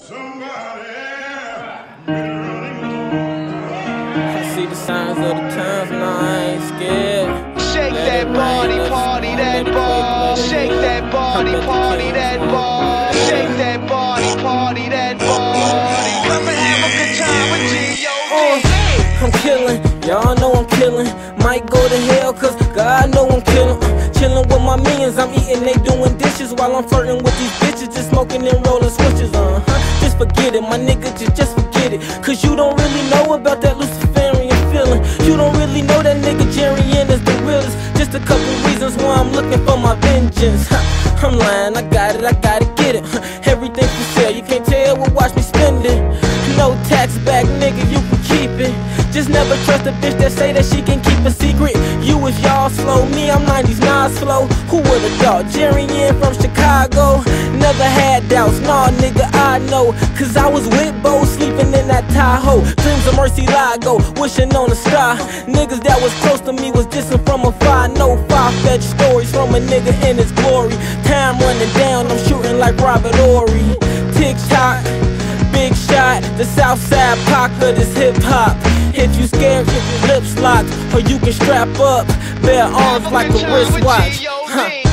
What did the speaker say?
I see the signs of the times, and I ain't scared. Shake that body, party that ball. Shake that body, party that ball. Shake that body, party that ball. Come and have a good time with G.O.D. I'm killing, y'all know I'm killing. Might go to hell, cause God know I'm killing. Chilling with my millions, I'm eating, they doing dishes while I'm flirting with these bitches, just smoking and rolling switches. Just forget it, my nigga, just forget it. Cause you don't really know about that Luciferian feeling. You don't really know that nigga Jerry N is the realest. Just a couple reasons why I'm looking for my vengeance. I'm lying, I gotta get it. Everything for sale, you can't tell what watch me spend it. No tax back, nigga, you can keep it. Just never trust a bitch that say that she can keep a secret. You is y'all slow, me I'm 90s Nas flow. Who would've thought? Jerry N from Chicago. Never had doubts, nah nigga I know. Cause I was with Bo, sleeping in that Tahoe. Dreams of Murcielago, wishing on a star. Niggas that was close to me was distant from afar. No far-fetched stories from a nigga in his glory. Time running down, I'm shooting like Robert Ory. Tick-tock, big shot, the Southside Pac of this hip-hop. If you scared, keep your lips locked, or you can strap up, bare arms like a wristwatch.